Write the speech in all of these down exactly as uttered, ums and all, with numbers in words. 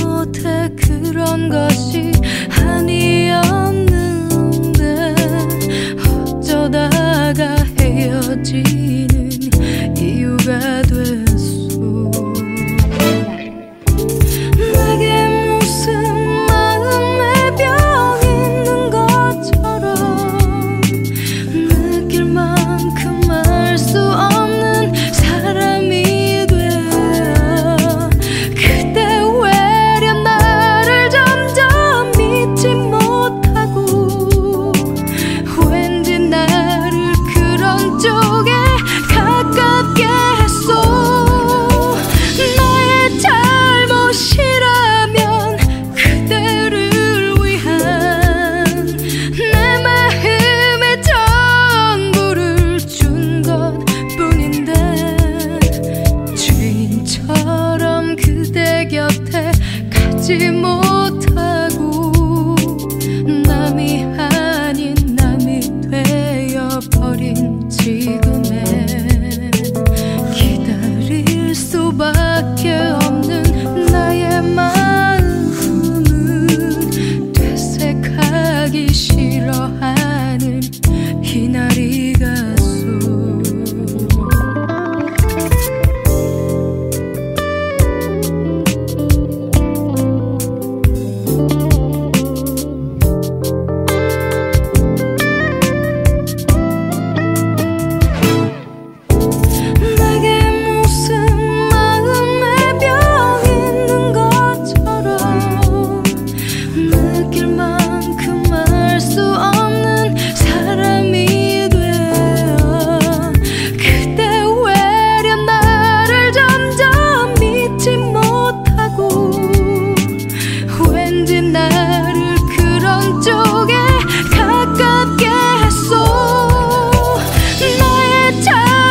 못해 그런 것이 아니었는데 어쩌다가 헤어지는 이유가 됐어. 내게 무슨 마음에 병 있는 것처럼 느낄 만큼 알 수 없는 사람이 되어 그대 외려 나를 점점 믿지 못하고 왠지 나를 그런 쪽에 가깝게 했어. 나의 잘못이라면 그대를 위한 내 마음의 전부를 준 것뿐인데 주인처럼 그대 곁에 가지 못하고 남이 아닌 남이 되어버린 지금에 기다릴 수밖에 없는 나의 마음은 되새가기 싫어하는 이날이 갔어. 내게 무슨 마음에 병 있는 것처럼 느낄 만큼 알 수 없는 사람이 되어 그대 외려 나를 점점 믿지 못하고 왠지 나를 그런 쪽에 가깝게 했어. 나의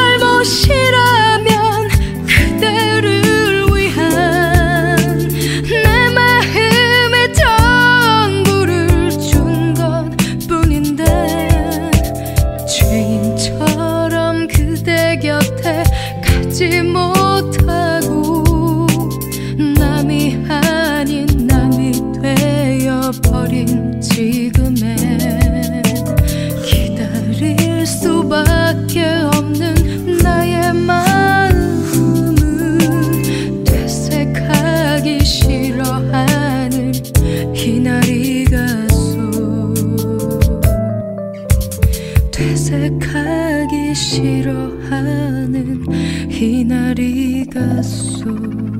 잘못이라면 그대를 위한 내 마음의 전부를 준 것뿐인데 주인처럼 그대 곁에 가지 못하고 남이 아닌 남이 되어버린 지금에 기다릴 수밖에 없는 나의 마음은 되새가기 싫어하는 이날이 갔어. 되새가기 싫어하는 이날이 갔어.